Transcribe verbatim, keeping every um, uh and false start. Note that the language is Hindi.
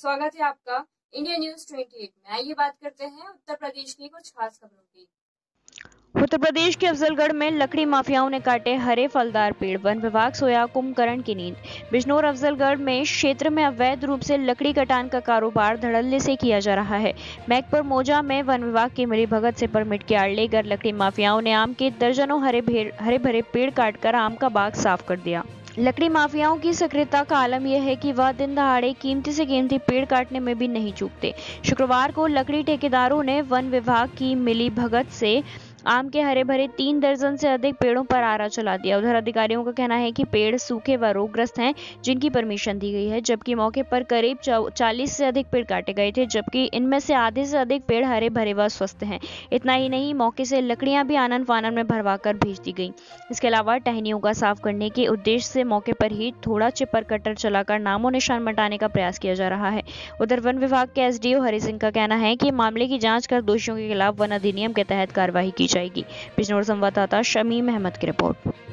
स्वागत है आपका इंडिया न्यूज अट्ठाईस में। आइए बात करते हैं उत्तर प्रदेश की कुछ खास खबरों की। उत्तर प्रदेश के अफजलगढ़ में लकड़ी माफियाओं ने काटे हरे फलदार पेड़, वन विभाग सोया कुंभकर्ण की नींद। बिजनौर अफजलगढ़ में क्षेत्र में अवैध रूप से लकड़ी कटान का कारोबार धड़ल्ले से किया जा रहा है। मैकपुर मोजा में वन विभाग की मिली भगत से परमिट के आड़ लेकर लकड़ी माफियाओं ने आम के दर्जनों हरे हरे भरे पेड़ काटकर आम का बाग साफ कर दिया। लकड़ी माफियाओं की सक्रियता का आलम यह है कि वह दिन दहाड़े कीमती से कीमती पेड़ काटने में भी नहीं चूकते। शुक्रवार को लकड़ी ठेकेदारों ने वन विभाग की मिली भगत से आम के हरे भरे तीन दर्जन से अधिक पेड़ों पर आरा चला दिया। उधर अधिकारियों का कहना है कि पेड़ सूखे व रोगग्रस्त हैं, जिनकी परमिशन दी गई है, जबकि मौके पर करीब चालीस से अधिक पेड़ काटे गए थे, जबकि इनमें से आधे से अधिक पेड़ हरे भरे व स्वस्थ हैं। इतना ही नहीं, मौके से लकड़ियां भी आनन फानन में भरवा कर भेज दी गई। इसके अलावा टहनियों का साफ करने के उद्देश्य से मौके पर ही थोड़ा चिपर कटर चलाकर नामो निशान मिटाने का प्रयास किया जा रहा है। उधर वन विभाग के एसडीओ हरि सिंह का कहना है कि मामले की जांच कर दोषियों के खिलाफ वन अधिनियम के तहत कार्रवाई की जाएगी। बिजनौर संवाददाता शमीम अहमद की रिपोर्ट।